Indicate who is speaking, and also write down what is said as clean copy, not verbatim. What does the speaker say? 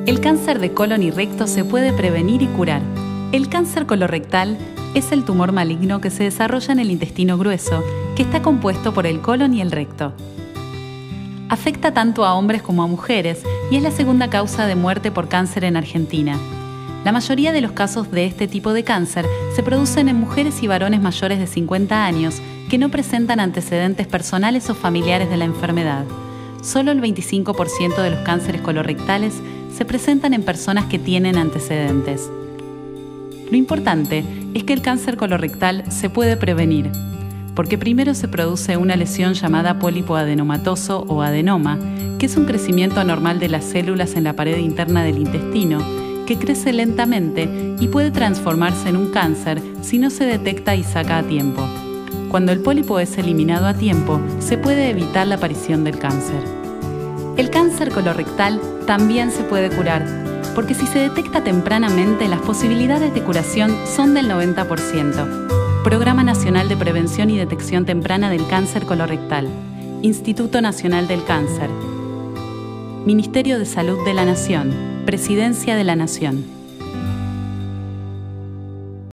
Speaker 1: El cáncer de colon y recto se puede prevenir y curar. El cáncer colorectal es el tumor maligno que se desarrolla en el intestino grueso, que está compuesto por el colon y el recto. Afecta tanto a hombres como a mujeres y es la segunda causa de muerte por cáncer en Argentina. La mayoría de los casos de este tipo de cáncer se producen en mujeres y varones mayores de 50 años que no presentan antecedentes personales o familiares de la enfermedad. Solo el 25% de los cánceres colorectales se presentan en personas que tienen antecedentes. Lo importante es que el cáncer colorectal se puede prevenir, porque primero se produce una lesión llamada pólipo adenomatoso o adenoma, que es un crecimiento anormal de las células en la pared interna del intestino, que crece lentamente y puede transformarse en un cáncer si no se detecta y saca a tiempo. Cuando el pólipo es eliminado a tiempo, se puede evitar la aparición del cáncer. El cáncer colorectal también se puede curar, porque si se detecta tempranamente, las posibilidades de curación son del 90%. Programa Nacional de Prevención y Detección Temprana del Cáncer Colorectal. Instituto Nacional del Cáncer. Ministerio de Salud de la Nación. Presidencia de la Nación.